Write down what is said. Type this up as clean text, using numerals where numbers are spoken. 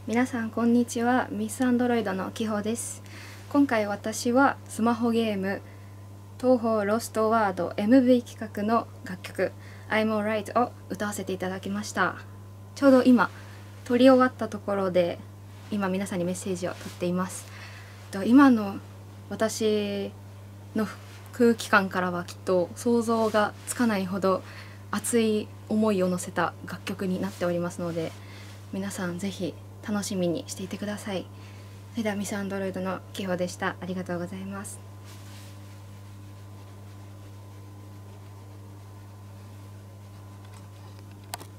皆さんこんにちは。ミスアンドロイドのきほです。今回私はスマホゲーム東方ロストワード MV 企画の楽曲 I'm Alright を歌わせていただきました。ちょうど今撮り終わったところで今皆さんにメッセージを撮っています。今の私の空気感からはきっと想像がつかないほど熱い思いを乗せた楽曲になっておりますので、皆さんぜひ楽しみにしていてください。それではミスアンドロイドのきほでした。ありがとうございます。